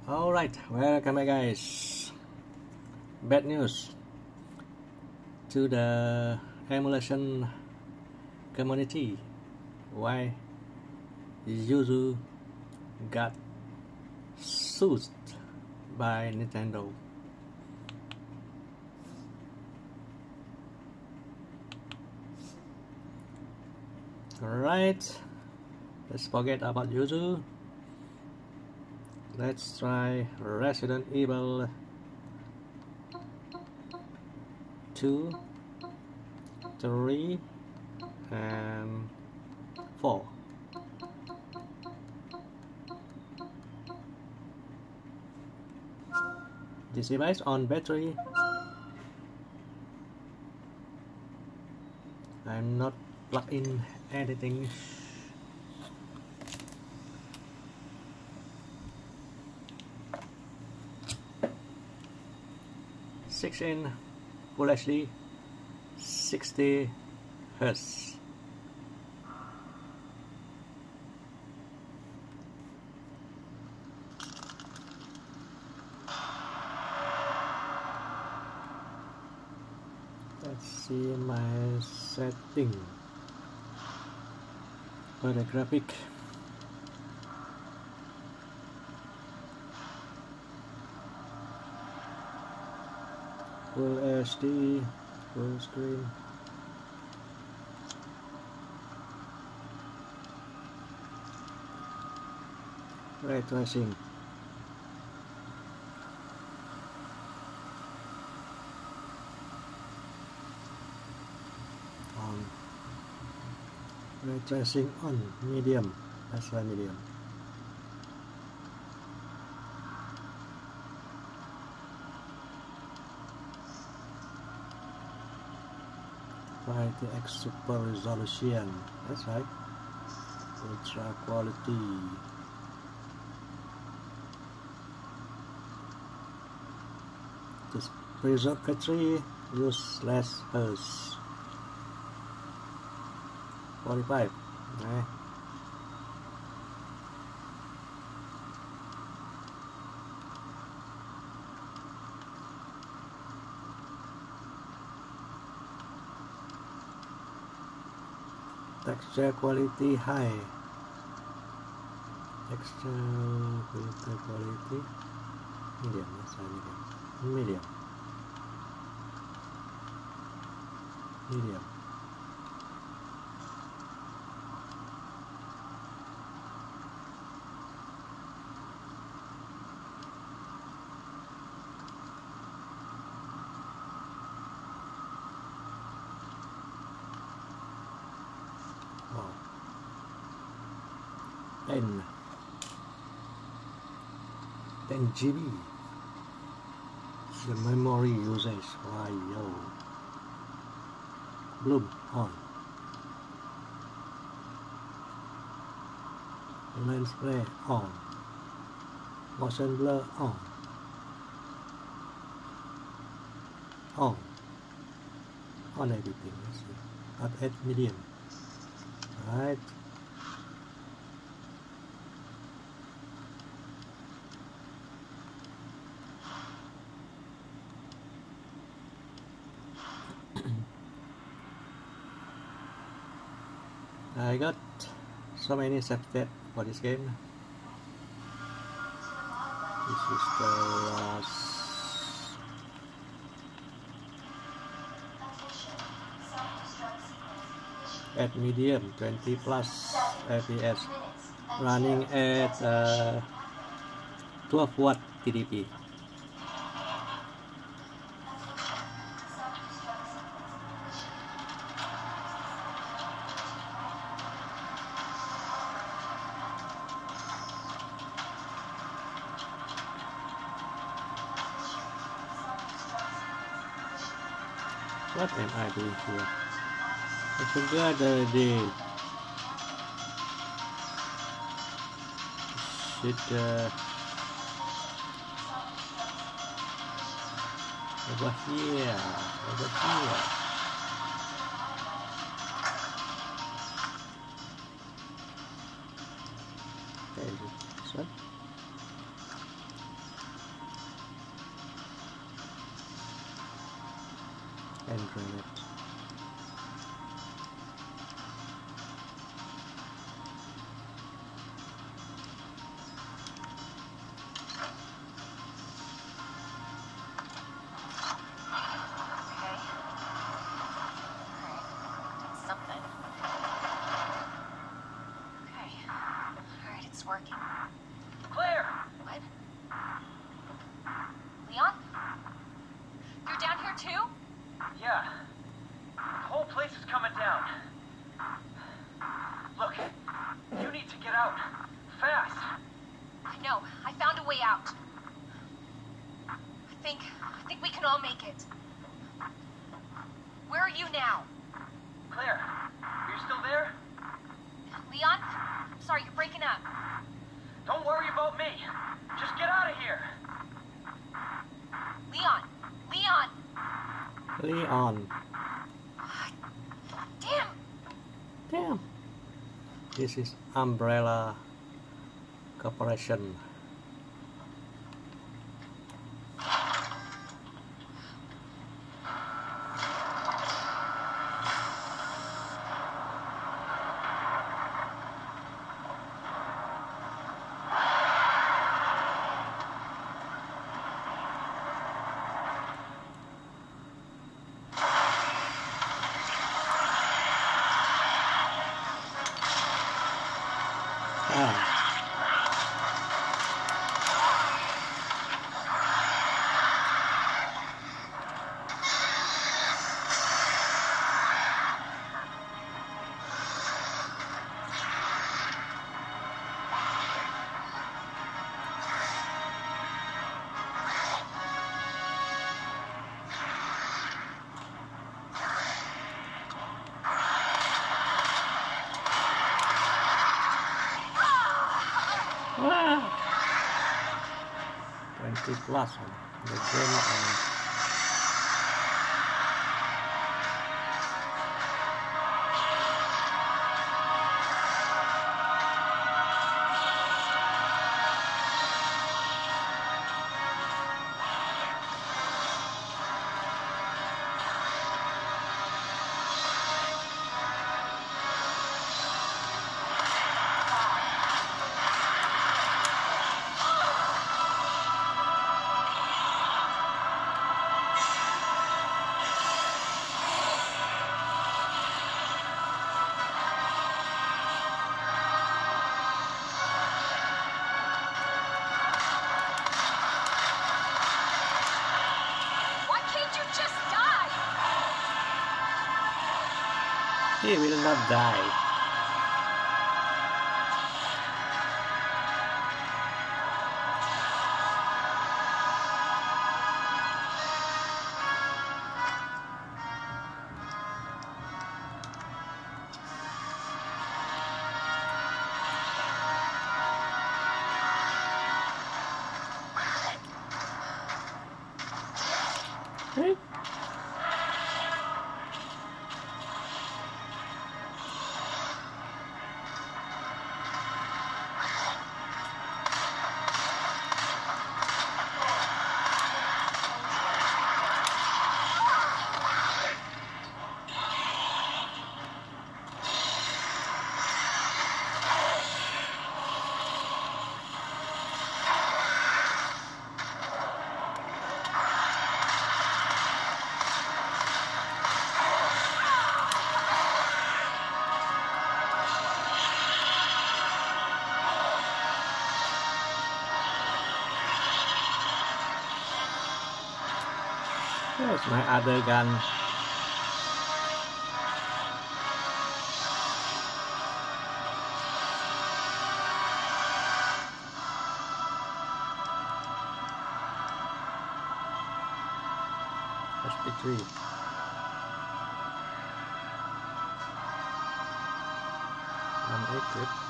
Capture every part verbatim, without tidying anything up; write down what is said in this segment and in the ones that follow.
Alright, welcome back guys. Bad news to the emulation community. Why Yuzu got sued by Nintendo. Alright, let's forget about Yuzu. Let's try Resident Evil two, three, and four. This device on battery. I'm not plugged in anything. six in Full H D, sixty hertz. Let's see my setting for the graphic. Full H D, full screen. Ray tracing. On. Ray tracing on medium. That's why medium. Five X super resolution, that's right. Ultra quality. This preserve battery use less hertz. forty-five. Okay. Texture quality high. Texture filter quality medium. Let's try medium. Medium. Medium. ten ten G B. The memory usage. Why yo? Bloom on. Lens flare on. Motion blur on. On. On everything. Let's see. Not at medium. Right. I got so many subsets for this game. This is the last. At medium, twenty plus F P S, running at uh, twelve watt T D P. What am I doing here? I forgot already. Should uh, over here, over here. Okay, this one. hand grenade. Working. Claire! What? Leon? You're down here too? Yeah. The whole place is coming down. Look, you need to get out. Fast. I know. I found a way out. I think... I think we can all make it. Where are you now? Claire, are you still there? Leon? I'm sorry, you're breaking up. Don't worry about me. Just get out of here. Leon! Leon! Leon. Damn! Damn. This is Umbrella Corporation. Ah. twenty plus on the game. And he will not die. Hey. Where's my other gun? S P three. Unequipped.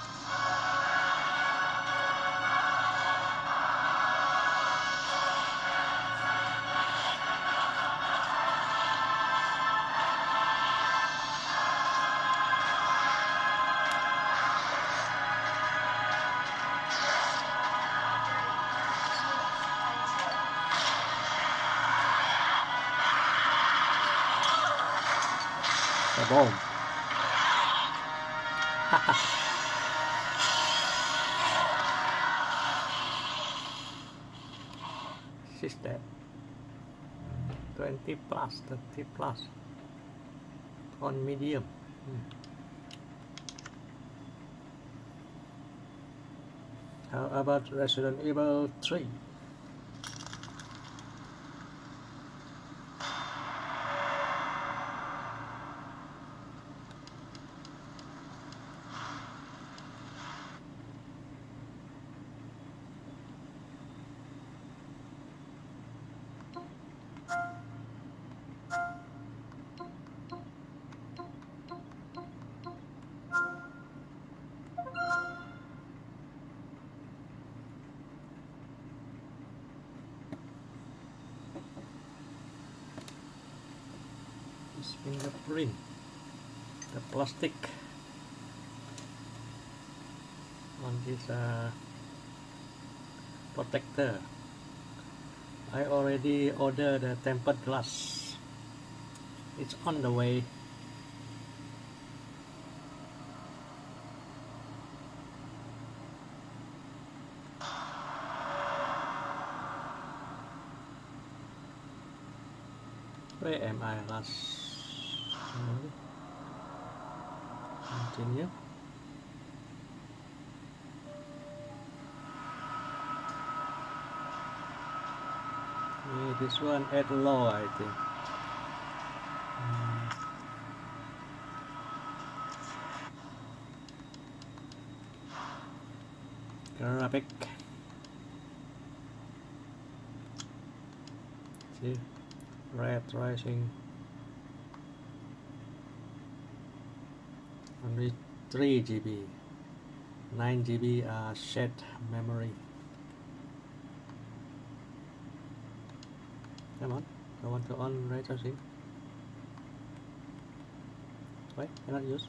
a bomb. She's dead. twenty plus, thirty plus on medium. Hmm. How about Resident Evil three? Fingerprint, the plastic on this uh, protector. I already ordered the tempered glass. It's on the way. Where am I last? Continue. Yeah, this one at low, I think. Hmm. Graphic. See, red rising. Only three G B, nine G B uh, shared memory. Come on, I want to on ray tracing. Wait, cannot use.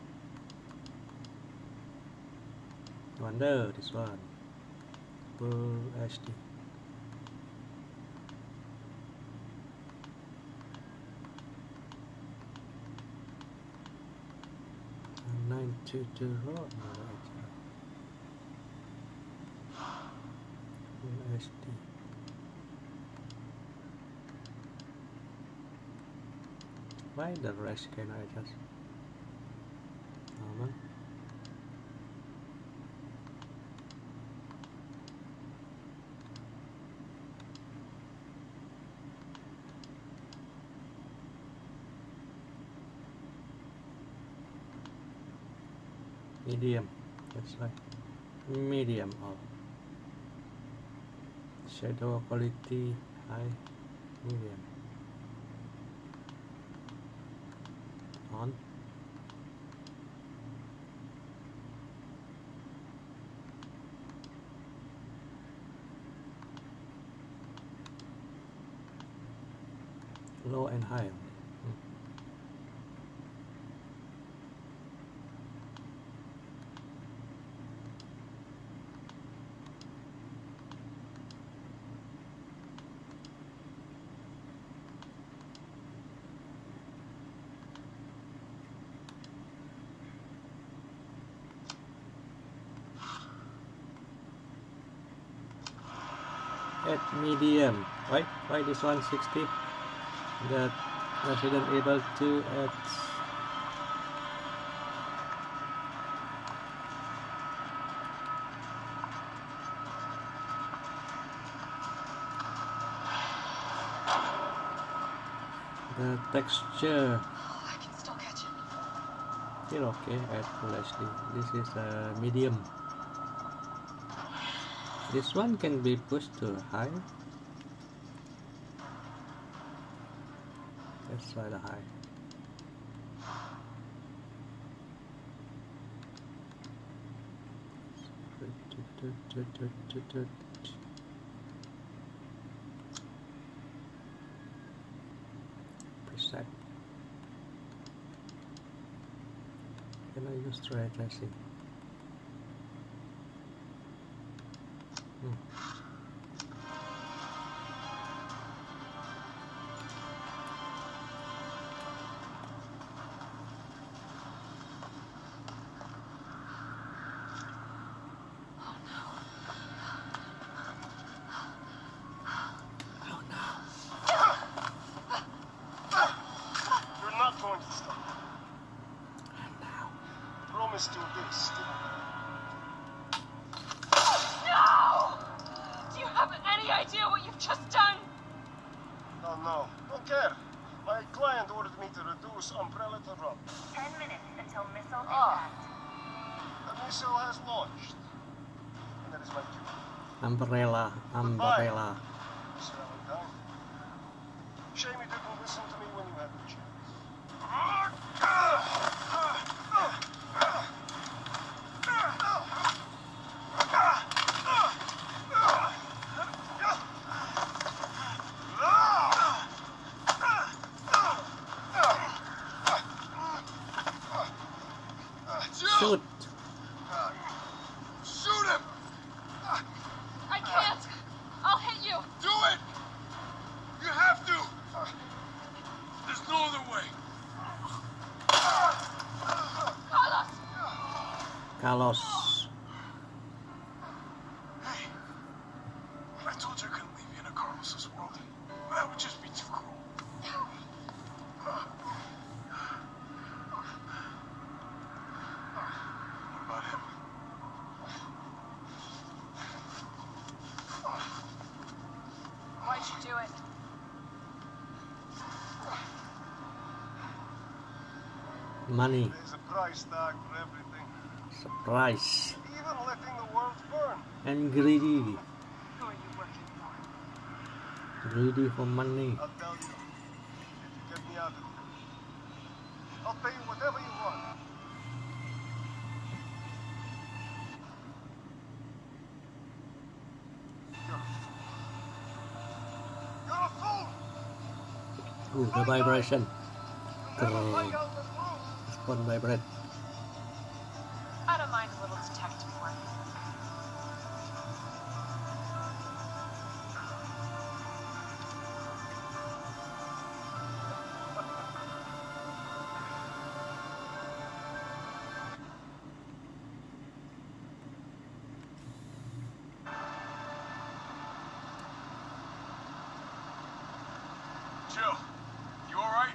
Wonder this one. Full H D. nine two two oh, no, Full H D. Why the rest can I just normal? Medium, that's right, medium or shadow quality high, medium. On. Low and high. Hmm. At medium, right? Why this one sixty? The Resident Evil two at the texture. Oh, I can still catch it. Still okay at Full H D. This is a uh, medium. This one can be pushed to high. Let's try the high. Preset. Can I use ray tracing? Hmm. use Umbrella to run. Ten minutes until missile Ah. impact. The missile has launched. And that is my cue. Umbrella, umbrella. Mister Valentine. Shame you didn't listen to me when you had the chance. Shoot! Shoot him! I can't. I'll hit you. Do it! You have to! There's no other way. Carlos. Carlos. Hey, I told you I couldn't leave you in a Carlos's world. That would just be too cruel. What about him? Why'd you do it? Money. There's a price tag for everything. Surprise. Even letting the world burn. And greedy. Who are you working for? Greedy for money. I'll tell you. If you get me out of here, I'll pay you whatever you want. You're a fool! You're a fool! Ooh, the vibration. Never Grrr. find out the truth! This one vibrate. I don't mind a little detective work. Jill, you alright?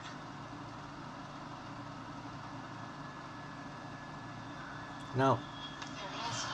No. There he is.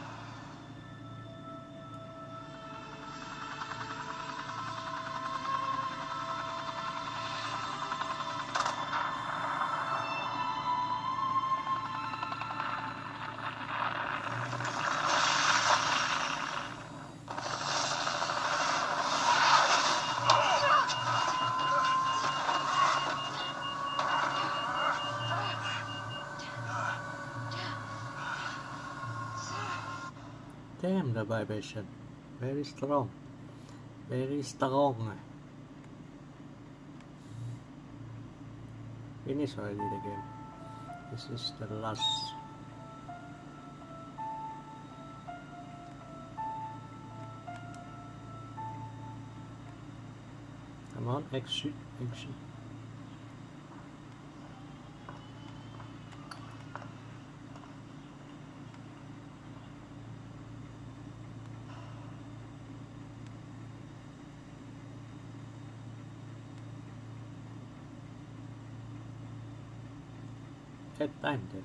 Damn, the vibration. Very strong. Very strong. Finish already the game. This is the last. Come on, exit, exit. Hết time then.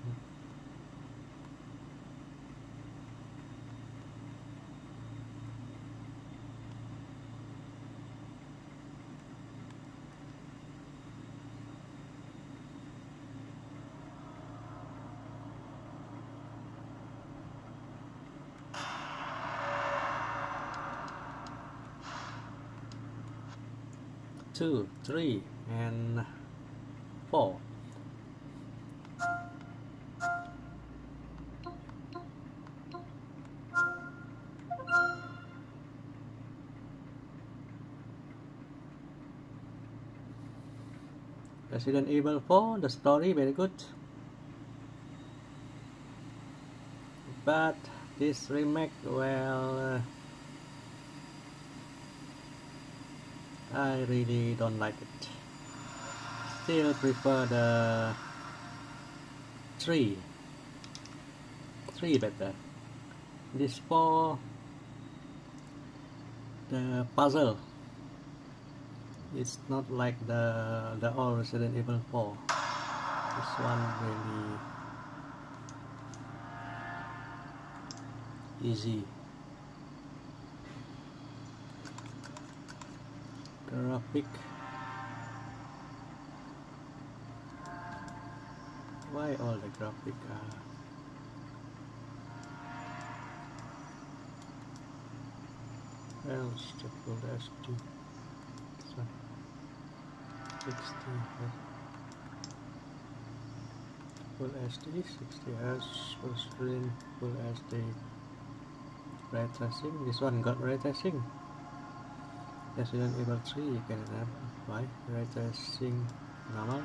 Two, three, and four. Resident Evil four, the story very good, but this remake, well, uh, I really don't like it. Still prefer the three, three better. This four, the puzzle. It's not like the the old Resident Evil four. This one really easy. Graphic Why all the graphic are else the full H D so sixty full H D sixty hertz full screen full H D ray tracing. This one got ray tracing. Resident Evil three you can have why ray tracing normal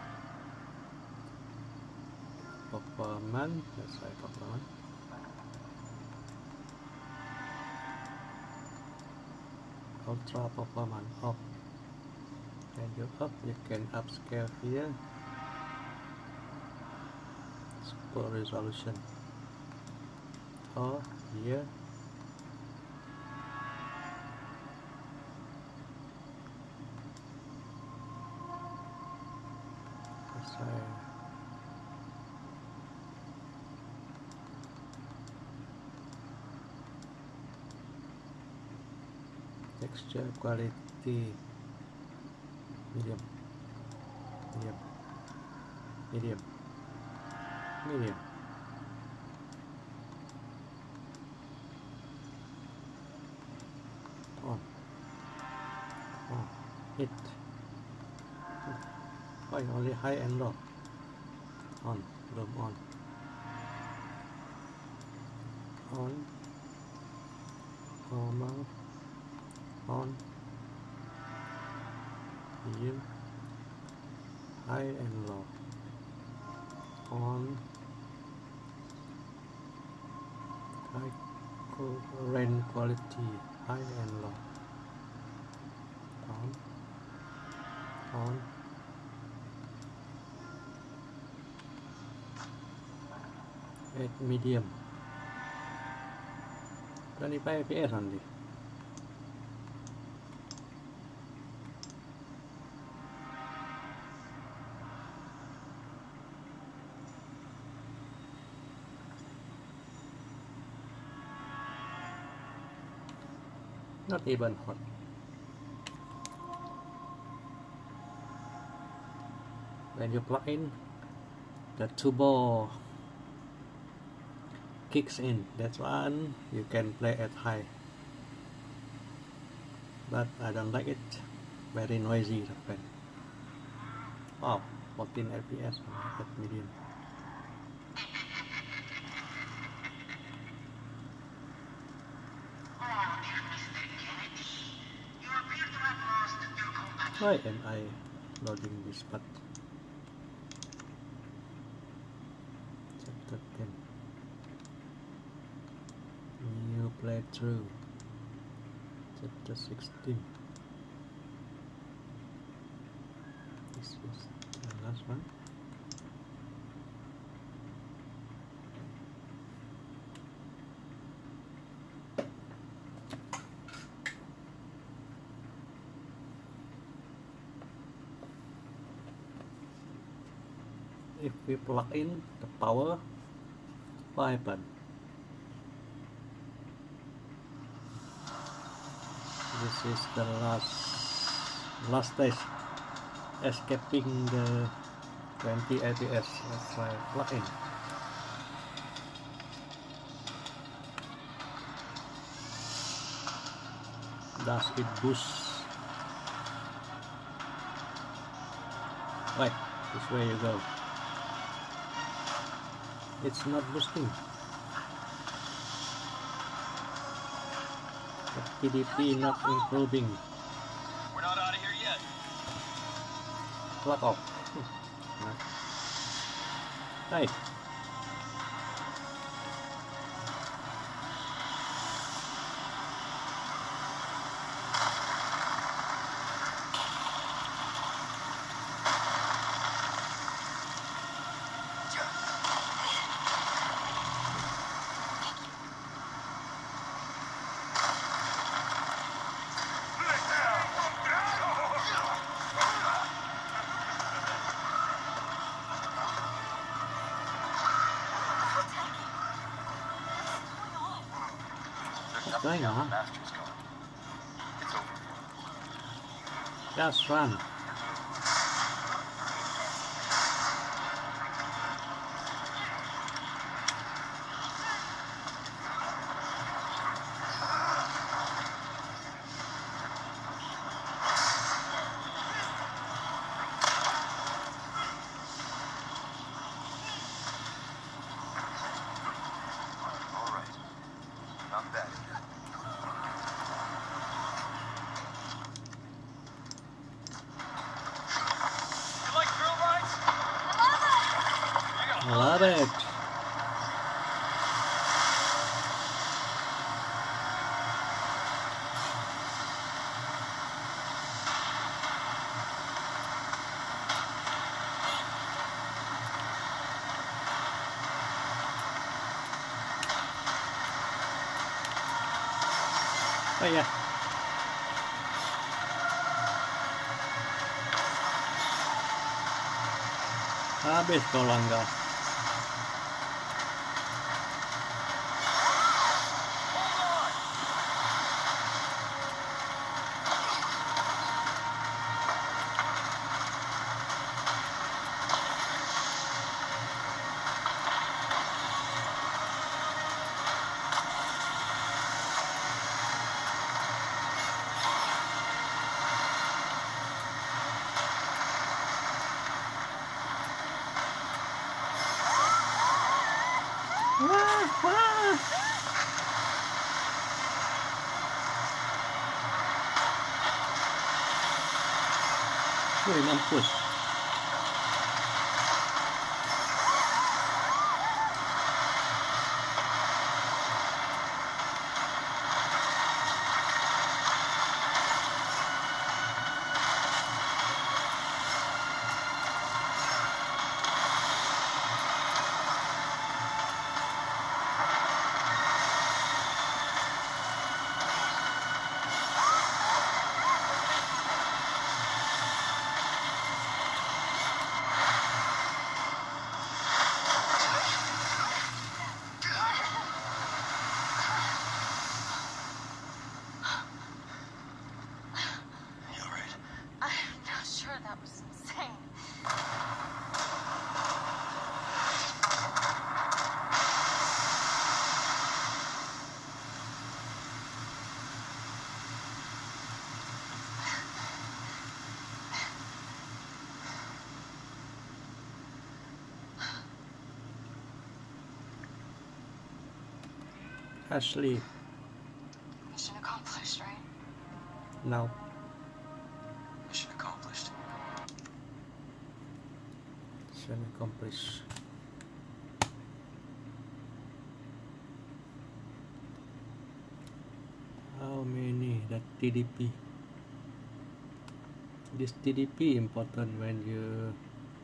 performance. Let's try performance. Ultra performance off. When you up you can upscale here. Super resolution or here. Let's try texture quality medium medium medium medium on on hit. Why only high and low? On zoom on on normal on medium high and low on high range quality high and low on on at medium twenty-five F P S only. Not even hot. When you plug in, the turbo kicks in. That's one you can play at high, but I don't like it. Very noisy. Wow, fourteen F P S at medium. Why am I loading this part? Chapter ten. New playthrough. Chapter sixteen. This is the last one. If we plug in the power, what happens? This is the last last stage, escaping the twenty F P S. Let's try plug in. Does it boost? Right, this way you go. It's not boosting. The T D P not improving. We're not out of here yet. Plug off. Hey. What's going on? It's over. Just run. Oh ya. Habis kau langgar. Wah, wah. Woi, mampus. Ashley. Mission accomplished, right? No. Mission accomplished. Mission accomplished. How many? That T D P. This T D P important when you.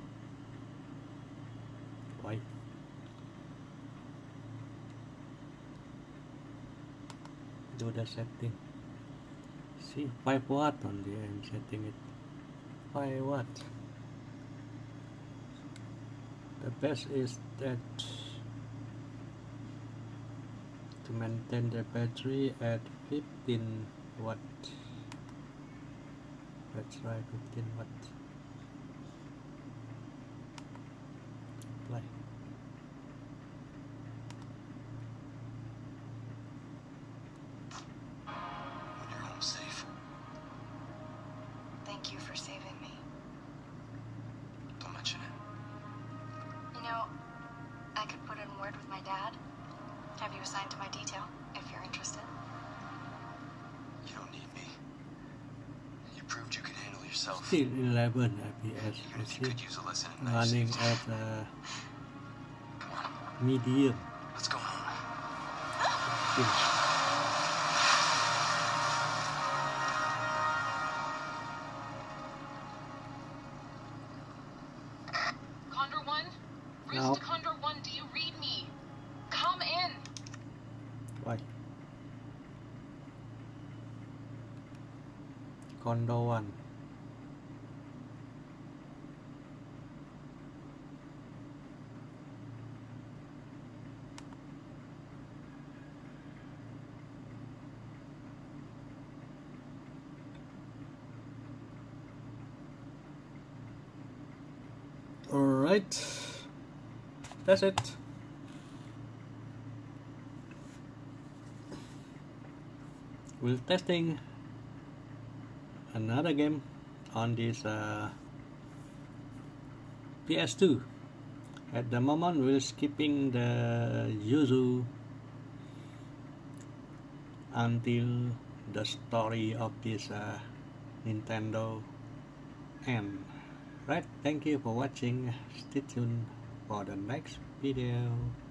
Why? Do the setting. See, five watt only I'm setting it. five watt. The best is that to maintain the battery at fifteen watt. Let's try fifteen watt. Apply. When you're home safe, Thank you for saving me. don't mention it. You know, I could put in word with my dad. Have you assigned to my detail, if you're interested. You don't need me. You proved you could handle yourself. Still eleven F P S. Even if you could use a lesson in knife Running safety. at uh, Come on, medium. let's go home. Still. Condor One? Roost No. to Condor One, do you read me? Come in! Why? Condo one. Alright, that's it. We're testing another game on this uh, P S two. At the moment we're skipping the Yuzu until the story of this uh, Nintendo ends. Right, thank you for watching. Stay tuned for the next video.